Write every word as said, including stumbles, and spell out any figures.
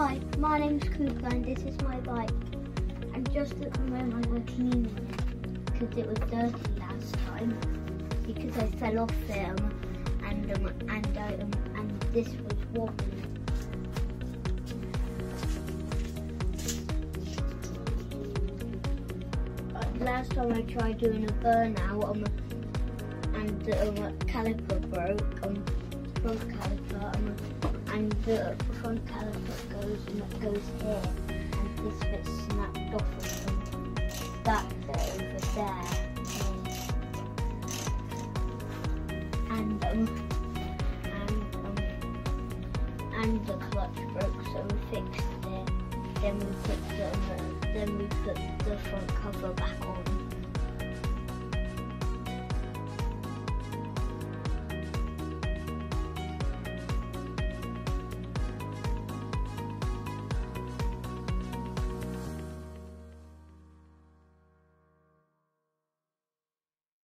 Hi, my name's Cooper and this is my bike. And just at the moment I'm cleaning it because it was dirty last time because I fell off it um, and um, and I, um, and this was wobbling. But last time I tried doing a burnout um, and the um, caliper broke, um, front caliper, um, and the front caliper goes and goes here, and this bit snapped off of that bit over there, and um, and um, and the clutch broke, so we fixed it. Then we put the then we put the front cover back on.